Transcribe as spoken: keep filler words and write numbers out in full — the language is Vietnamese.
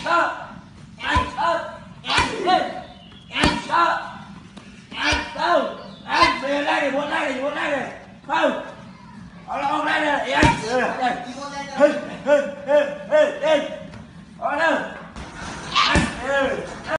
sợ anh sợ anh lên anh sợ anh đâu anh về đây này muốn đây này muốn đây này không ông đây này anh đây